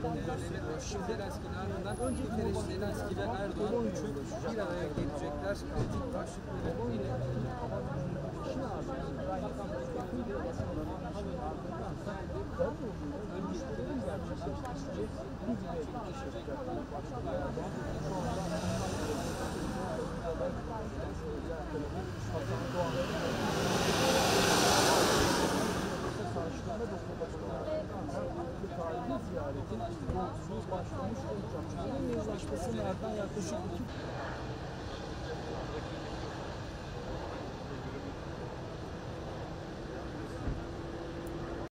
Şimdi Zelenski'nin ardından Guterres, Zelenski ve Erdoğan üçü bir araya gelecekler. Kritik başlıkları yine. Tarihi ziyaretin yolculuğu başlamış olacak. Çözüm Anlaşması'nın ardından yaklaşık